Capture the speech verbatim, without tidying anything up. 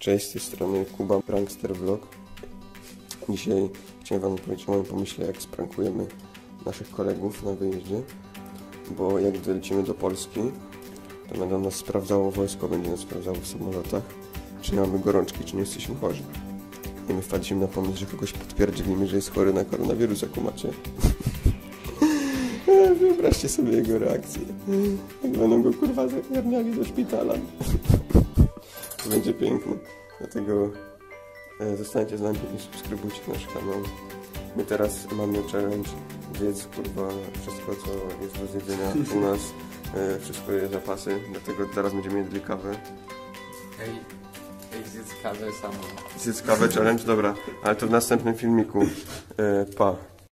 Cześć, z tej strony Kuba, Prankster Vlog. Dzisiaj chciałem wam powiedzieć o moim pomyśle, jak sprankujemy naszych kolegów na wyjeździe. Bo jak dolecimy do Polski, to będą nas sprawdzało wojsko, będzie nas sprawdzało w samolotach, czy nie mamy gorączki, czy nie jesteśmy chorzy. I my wpadliśmy na pomysł, że kogoś potwierdzimy, że jest chory na koronawirusa, kumacie. Wyobraźcie sobie jego reakcję. Jak będą go kurwa zagarniali do szpitala. To będzie piękne. Dlatego e, zostańcie z nami i subskrybujcie nasz kanał. My teraz mamy challenge zjedz kurwa wszystko, co jest do zjedzenia u nas. E, wszystko jest zapasy, dlatego teraz będziemy jedli kawę. Ej, ej zjedz kawę samo. Zjedz kawę challenge, dobra, ale to w następnym filmiku. E, pa.